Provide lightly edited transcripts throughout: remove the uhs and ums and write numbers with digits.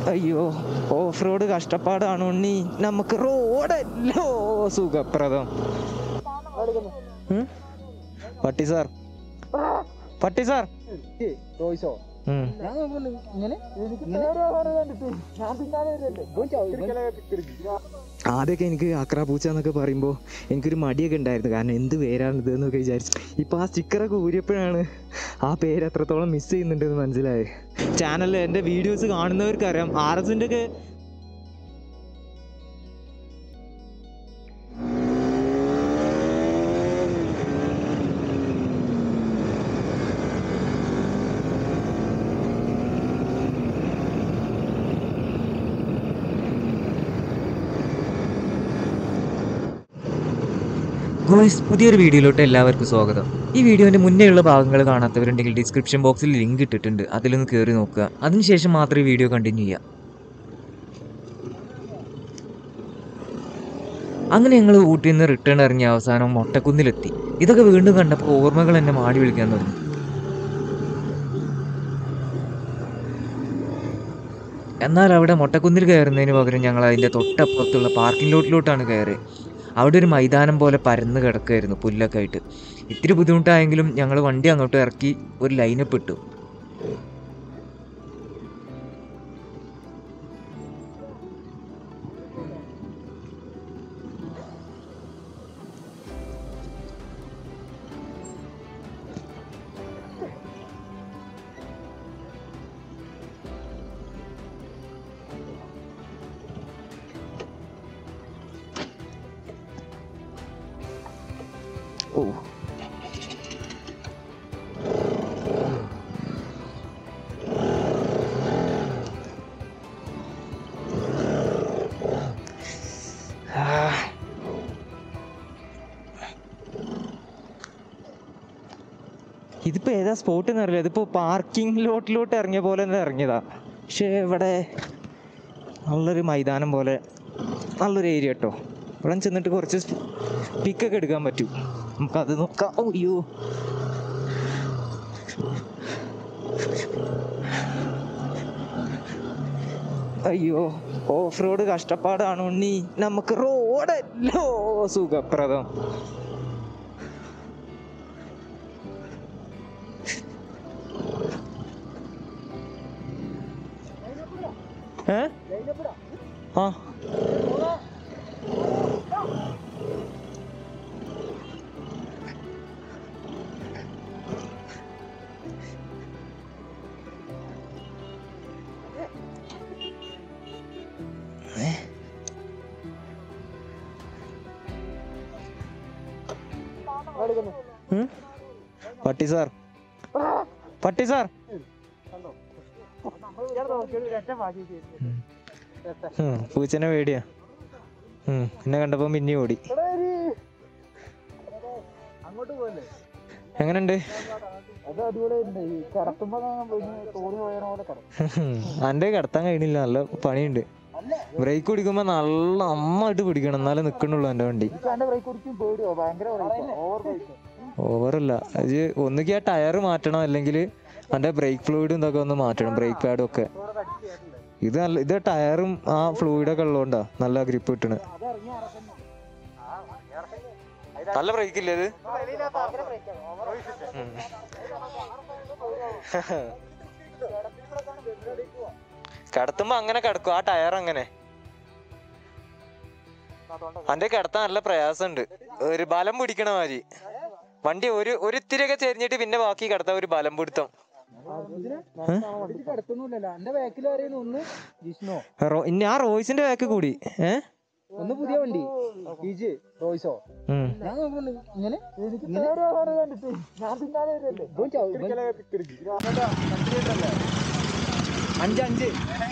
അയ്യോ, off road കഷ്ടപ്പാടാണ് ഉണ്ണി, നമുക്ക് റോഡല്ലോ സുഖപ്രദം. പട്ടി സാർ, പട്ടി സാർ. ആദ്യമൊക്കെ എനിക്ക് അക്രാപൂച്ച എന്നൊക്കെ പറയുമ്പോൾ എനിക്കൊരു മടിയൊക്കെ ഉണ്ടായിരുന്നു, കാരണം എന്ത് പേരാണിത് എന്നൊക്കെ വിചാരിച്ചു. ഇപ്പം ആ സ്റ്റിക്കറൊക്കെ ഊരിയപ്പോഴാണ് ആ പേര് എത്രത്തോളം മിസ് ചെയ്യുന്നുണ്ടെന്ന് മനസ്സിലായത്. ചാനലിൽ എൻ്റെ വീഡിയോസ് കാണുന്നവർക്കറിയാം, RSൻ്റെ ഒക്കെ പുതിയൊരു വീഡിയോയിലോട്ട് എല്ലാവർക്കും സ്വാഗതം. ഈ വീഡിയോന്റെ മുന്നേയുള്ള ഭാഗങ്ങൾ കാണാത്തവരുണ്ടെങ്കിൽ ഡിസ്ക്രിപ്ഷൻ ബോക്സിൽ ലിങ്ക് ഇട്ടിട്ടുണ്ട്, അതിലൊന്ന് കയറി നോക്കുക. അതിനുശേഷം മാത്രം ഈ വീഡിയോ കണ്ടിന്യൂ ചെയ്യുക. അങ്ങനെ ഞങ്ങൾ ഊട്ടിയിൽ നിന്ന് റിട്ടേൺ ഇറങ്ങിയ അവസാനം മൊട്ടക്കുന്നിലെത്തി. ഇതൊക്കെ വീണ്ടും കണ്ടപ്പോൾ ഓർമ്മകൾ എന്നെ മാടി വിളിക്കാൻ തുടങ്ങി. എന്നാൽ അവിടെ മൊട്ടക്കുന്നിൽ കയറുന്നതിന് പകരം ഞങ്ങൾ അതിൻ്റെ തൊട്ടപ്പുറത്തുള്ള പാർക്കിംഗ് ലോട്ടിലോട്ടാണ് കയറി. അവിടെ ഒരു മൈതാനം പോലെ പരന്ന് കിടക്കുമായിരുന്നു, പുല്ലൊക്കെ ആയിട്ട്. ഇത്തിരി ബുദ്ധിമുട്ടായെങ്കിലും ഞങ്ങൾ വണ്ടി അങ്ങോട്ട് ഇറക്കി ഒരു ലൈനപ്പ് ഇട്ടു. ഓ, ഇതിപ്പോ ഏതാ സ്പോട്ട് എന്നറിയില്ല. ഇതിപ്പോ പാർക്കിംഗ് ലോട്ടിലോട്ട് ഇറങ്ങിയ പോലെ തന്നെ ഇറങ്ങിയതാ. പക്ഷേ ഇവിടെ നല്ലൊരു മൈതാനം പോലെ നല്ലൊരു ഏരിയ കേട്ടോ. ഇവിടെ ചെന്നിട്ട് കുറച്ച് പിക്കൊക്കെ എടുക്കാൻ പറ്റും, നമുക്കത് നോക്കാം. അയ്യോ, അയ്യോ, ഓഫ് റോഡ് കഷ്ടപ്പാടാണ് ഉണ്ണി, നമുക്ക് റോഡല്ലോ സുഖപ്രദം. ആ, പട്ടി സാർ, പട്ടി സാർ. പൂച്ചനെ പേടിയാ. എന്നെ കണ്ടപ്പോ പിന്നെ ഓടി. എങ്ങനെയുണ്ട്? അന്റെ കിടത്താൻ കഴിയണില്ല, നല്ല പണിയുണ്ട്. ബ്രേക്ക് പിടിക്കുമ്പോ നല്ല നന്നായിട്ട് പിടിക്കണം, എന്നാലേ നിക്കണുള്ളൂ എന്റെ വണ്ടി. ഓവറല്ല, അത് ഒന്നുകിൽ ആ ടയർ മാറ്റണം, അല്ലെങ്കിൽ അതിന്റെ ബ്രേക്ക് ഫ്ലൂയിഡും ഇതൊക്കെ ഒന്ന് മാറ്റണം, ബ്രേക്ക് പാഡും ഒക്കെ. ഇത് ടയറും ആ ഫ്ലൂയിഡൊക്കെ ഉള്ളതുകൊണ്ടാ നല്ല ഗ്രിപ്പ് കിട്ടണ്. നല്ല ബ്രേക്ക് ഇല്ലേ ഇത്? കിടത്തുമ്പോ അങ്ങനെ കിടക്കും, ആ ടയർ അങ്ങനെ. അന്റെ കിടത്താൻ നല്ല പ്രയാസമുണ്ട്, ഒരു ബലം പിടിക്കണ മാതിരി. വണ്ടി ഒരു ഇത്തിരിയൊക്കെ ചെരിഞ്ഞിട്ട് പിന്നെ ബാക്കി കിടത്താൻ ഒരു ബലം പിടുത്തം. ഇനി ആ റോയ്സിന്റെ ബാക്ക് കൂടി ഒന്ന് പുതിയ വണ്ടി റോയ്സോ അഞ്ച്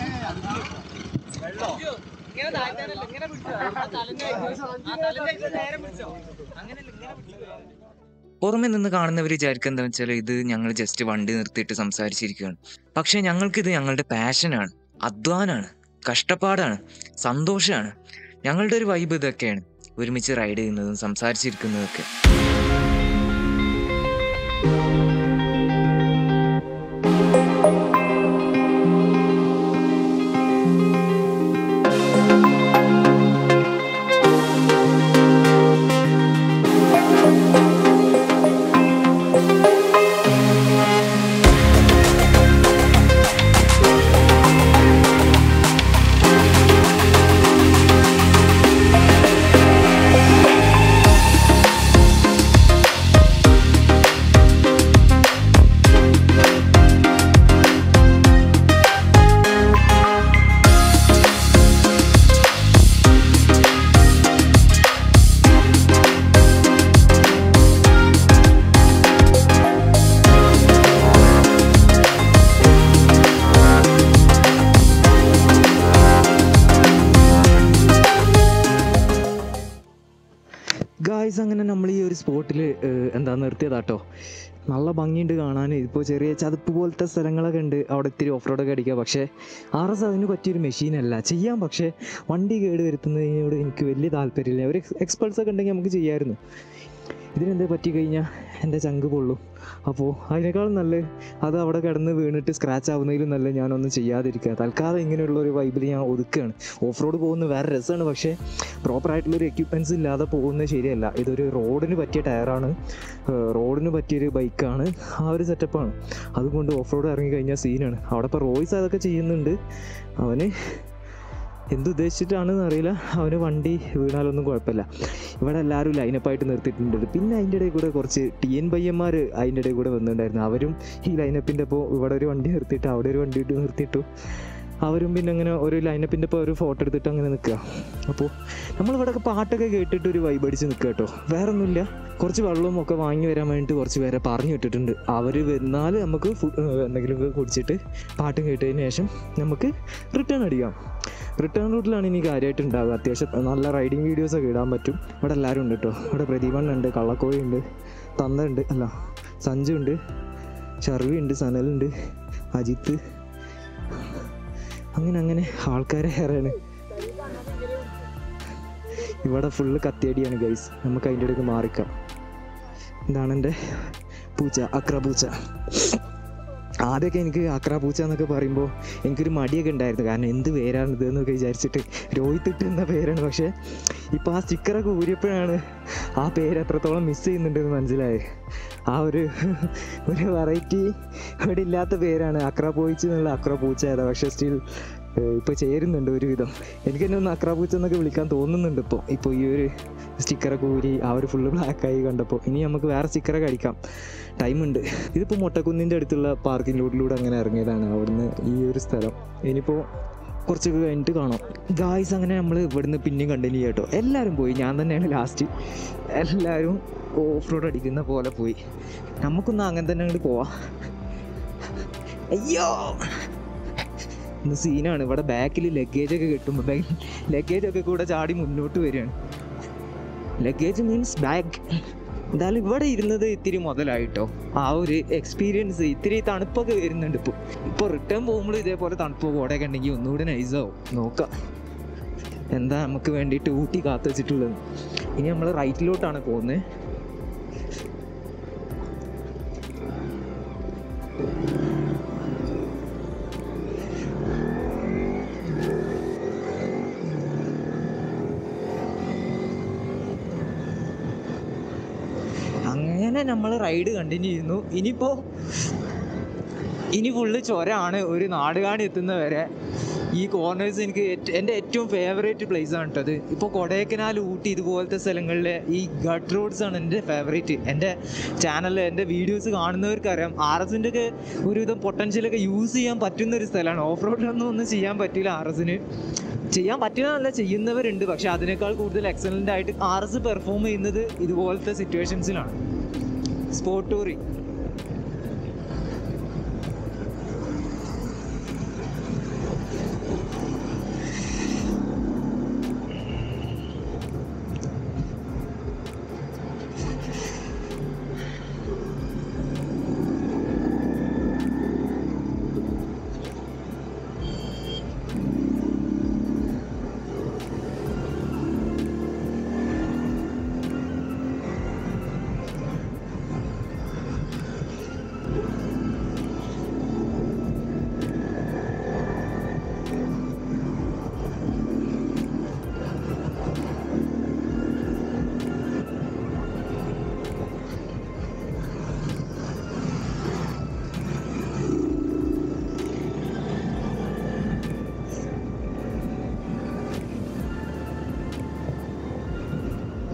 പുറമെ നിന്ന് കാണുന്നവർ വിചാരിക്കുക എന്താ വെച്ചാൽ ഇത് ഞങ്ങൾ ജസ്റ്റ് വണ്ടി നിർത്തിയിട്ട് സംസാരിച്ചിരിക്കുകയാണ്. പക്ഷെ ഞങ്ങൾക്കിത് ഞങ്ങളുടെ പാഷനാണ്, അധ്വാനാണ്, കഷ്ടപ്പാടാണ്, സന്തോഷമാണ്. ഞങ്ങളുടെ ഒരു വൈബ് ഇതൊക്കെയാണ്, ഒരുമിച്ച് റൈഡ് ചെയ്യുന്നതും സംസാരിച്ചിരിക്കുന്നതൊക്കെ. ഗായ്സ് അങ്ങനെ നമ്മൾ ഈ ഒരു സ്പോട്ടിൽ എന്താ നിർത്തിയതാട്ടോ. നല്ല ഭംഗിയുണ്ട് കാണാൻ. ഇപ്പോൾ ചെറിയ ചതുപ്പ് പോലത്തെ സ്ഥലങ്ങളൊക്കെ ഉണ്ട്, അവിടെ ഇത്തിരി ഓഫ് റോഡൊക്കെ അടിക്കുക. പക്ഷേ RS അതിന് പറ്റിയൊരു മെഷീനല്ല ചെയ്യാം. പക്ഷേ വണ്ടി കേട് വരുത്തുന്നതിനോട് എനിക്ക് വലിയ താല്പര്യമില്ല. ഒരു എക്സ്പൾസൊക്കെ ഉണ്ടെങ്കിൽ നമുക്ക് ചെയ്യാമായിരുന്നു. ഇതിനെന്താ പറ്റിക്കഴിഞ്ഞാൽ എൻ്റെ ചങ്ക് പൊള്ളും. അപ്പോൾ അതിനേക്കാളും നല്ല അത് അവിടെ കിടന്ന് വീണിട്ട് സ്ക്രാച്ച് ആവുന്നതിലും നല്ല ഞാനൊന്നും ചെയ്യാതിരിക്കുക. തൽക്കാലം ഇങ്ങനെയുള്ളൊരു വൈബിൽ ഞാൻ ഒതുക്കുകയാണ്. ഓഫ് റോഡ് പോകുന്നത് വേറെ രസമാണ്, പക്ഷേ പ്രോപ്പറായിട്ടുള്ളൊരു എക്യുപ്മെൻറ്റ്സ് ഇല്ലാതെ പോകുന്നത് ശരിയല്ല. ഇതൊരു റോഡിന് പറ്റിയ ടയറാണ്, റോഡിന് പറ്റിയൊരു ബൈക്കാണ്, ആ ഒരു സെറ്റപ്പാണ്. അതുകൊണ്ട് ഓഫ് റോഡ് ഇറങ്ങിക്കഴിഞ്ഞാൽ സീനാണ്. അവിടെ ഇപ്പോൾ റോയ്സ് അതൊക്കെ ചെയ്യുന്നുണ്ട്. അവന് എന്തുദ്ദേശിച്ചിട്ടാണെന്ന് അറിയില്ല. അവന് വണ്ടി വീണാലൊന്നും കുഴപ്പമില്ല. ഇവിടെ എല്ലാവരും ലൈനപ്പായിട്ട് നിർത്തിയിട്ടുണ്ട്. പിന്നെ അതിൻ്റെ ഇടയിൽ കൂടെ കുറച്ച് TN പയ്യന്മാർ അതിൻ്റെ ഇടയിൽ കൂടെ വന്നിട്ടുണ്ടായിരുന്നു. അവരും ഈ ലൈനപ്പിൻ്റെ ഇപ്പോൾ ഇവിടെ ഒരു വണ്ടി നിർത്തിയിട്ട് അവിടെ ഒരു വണ്ടി ഇട്ട് നിർത്തിയിട്ടു. അവരും പിന്നെ അങ്ങനെ ഒരു ലൈനപ്പിൻ്റെ ഇപ്പോൾ ഒരു ഫോട്ടോ എടുത്തിട്ട് അങ്ങനെ നിൽക്കുക. അപ്പോൾ നമ്മളിവിടെ പാട്ടൊക്കെ കേട്ടിട്ട് ഒരു വൈബ് അടിച്ച് നിൽക്കുക കേട്ടോ. വേറെ ഒന്നുമില്ല. കുറച്ച് വെള്ളവും ഒക്കെ വാങ്ങി വരാൻ വേണ്ടിയിട്ട് കുറച്ച് പേരെ പറഞ്ഞു വിട്ടിട്ടുണ്ട്. അവർ വന്നാൽ നമുക്ക് എന്തെങ്കിലുമൊക്കെ കുടിച്ചിട്ട് പാട്ടും കേട്ടതിന് ശേഷം നമുക്ക് റിട്ടേൺ അടിക്കാം. റിട്ടേൺ റൂട്ടിലാണ് ഇനി കാര്യമായിട്ട് ഉണ്ടാവുക. അത്യാവശ്യം നല്ല റൈഡിങ് വീഡിയോസൊക്കെ ഇടാൻ പറ്റും. ഇവിടെ എല്ലാവരും ഉണ്ട് കേട്ടോ. ഇവിടെ പ്രദീപണ്ണുണ്ട്, കള്ളക്കോഴി ഉണ്ട്, തന്നുണ്ട്, അല്ല സഞ്ജു ഉണ്ട്, ഷർവി ഉണ്ട്, സനലുണ്ട്, അജിത്ത്, അങ്ങനെ ആൾക്കാരെ ഏറെയാണ്. ഇവിടെ ഫുള്ള് കത്തിയടിയാണ് ഗൈസ്. നമുക്ക് അതിൻ്റെ ഇടയ്ക്ക് മാറിക്കാം. ഇതാണ് എൻ്റെ പൂച്ച, അക്ര പൂച്ച. ആദ്യമൊക്കെ എനിക്ക് അക്ര പൂച്ച എന്നൊക്കെ പറയുമ്പോൾ എനിക്കൊരു മടിയൊക്കെ ഉണ്ടായിരുന്നു. കാരണം എന്ത് പേരാണിത് എന്നൊക്കെ വിചാരിച്ചിട്ട് രോഹിത് ഇട്ടുന്ന പേരാണ്. പക്ഷേ ഇപ്പോൾ ആ സ്റ്റിക്കറൊക്കെ ഊരിയപ്പോഴാണ് ആ പേര് എത്രത്തോളം മിസ് ചെയ്യുന്നുണ്ടെന്ന് മനസ്സിലായത്. ആ ഒരു വെറൈറ്റി ഇവിടെ ഇല്ലാത്ത പേരാണ്. അക്ര പോയിച്ച് എന്നുള്ള അക്ര പൂച്ച ആയതാണ്. പക്ഷേ സ്റ്റിൽ ഇപ്പോൾ ചേരുന്നുണ്ട് ഒരുവിധം. എനിക്ക് തന്നെ ഒന്ന് അക്ര പൂച്ച എന്നൊക്കെ വിളിക്കാൻ തോന്നുന്നുണ്ട് ഇപ്പോൾ ഈ ഒരു സ്റ്റിക്കറൊക്കെ ഊരി ആ ഒരു ഫുള്ള് ബ്ലാക്കായി കണ്ടപ്പോൾ. ഇനി നമുക്ക് വേറെ സ്റ്റിക്കറൊക്കെ അടിക്കാം, ടൈമുണ്ട്. ഇതിപ്പോൾ മൊട്ടക്കുന്നിൻ്റെ അടുത്തുള്ള പാർക്കിംഗ് ലോഡിലൂടെ അങ്ങനെ ഇറങ്ങിയതാണ്. അവിടുന്ന് ഈ ഒരു സ്ഥലം ഇനിയിപ്പോൾ കുറച്ചൊക്കെ കഴിഞ്ഞിട്ട് കാണാം ഗായ്സ്. അങ്ങനെ നമ്മൾ ഇവിടുന്ന് പിന്നെയും കണ്ടിന്യൂ കേട്ടോ. എല്ലാവരും പോയി, ഞാൻ തന്നെയാണ് ലാസ്റ്റ്. എല്ലാവരും ഓഫ് റോഡ് അടിക്കുന്ന പോലെ പോയി. നമുക്കൊന്ന് അങ്ങനെ തന്നെ അങ്ങോട്ട് പോവാം. അയ്യോ ഇന്ന് സീനാണ്. ഇവിടെ ബാക്കിൽ ലഗേജൊക്കെ കിട്ടുമ്പോൾ ലഗേജൊക്കെ കൂടെ ചാടി മുന്നോട്ട് വരികയാണ്. Luggage means bag. എന്തായാലും ഇവിടെ ഇരുന്നത് ഇത്തിരി മുതലായിട്ടോ. ആ ഒരു എക്സ്പീരിയൻസ് ഇത്തിരി തണുപ്പൊക്കെ വരുന്നുണ്ട്. ഇപ്പോൾ റിട്ടേൺ പോകുമ്പോൾ ഇതേപോലെ തണുപ്പ് കോടയൊക്കെ ഉണ്ടെങ്കിൽ ഒന്നുകൂടെ നൈസാവും. നോക്കാം എന്താ നമുക്ക് വേണ്ടിയിട്ട് ഊട്ടി കാത്തു വെച്ചിട്ടുള്ളത്. ഇനി നമ്മൾ റൈറ്റിലോട്ടാണ് പോകുന്നത്. അങ്ങനെ നമ്മൾ റൈഡ് കണ്ടിന്യൂ ചെയ്യുന്നു. ഇനി ഫുള്ള് ചുരമാണ്. ഒരു നാടുകാണി എത്തുന്നവരെ ഈ കോർണേഴ്സ് എനിക്ക് എൻ്റെ ഏറ്റവും ഫേവറേറ്റ് പ്ലേസ് ആണ് കേട്ടത്. ഇപ്പോൾ കൊടൈക്കനാൽ, ഊട്ടി ഇതുപോലത്തെ സ്ഥലങ്ങളിലെ ഈ ഗട്ട് റോഡ്സ് ആണ് എൻ്റെ ഫേവറേറ്റ്. എൻ്റെ ചാനലിൽ എൻ്റെ വീഡിയോസ് കാണുന്നവർക്കറിയാം RSൻ്റെ ഒക്കെ ഒരുവിധം പൊട്ടൻഷ്യലൊക്കെ യൂസ് ചെയ്യാൻ പറ്റുന്നൊരു സ്ഥലമാണ്. ഓഫ് റോഡിലൊന്നും ചെയ്യാൻ പറ്റില്ല. RSന് ചെയ്യാൻ പറ്റുന്നതല്ല, ചെയ്യുന്നവരുണ്ട്. പക്ഷെ അതിനേക്കാൾ കൂടുതൽ എക്സലൻ്റ് ആയിട്ട് RS പെർഫോം ചെയ്യുന്നത് ഇതുപോലത്തെ സിറ്റുവേഷൻസിലാണ്. സ്പോർട്ട് ടൂറിങ്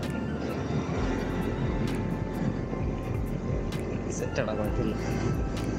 സെറ്റാണ്, കുഴപ്പമില്ല.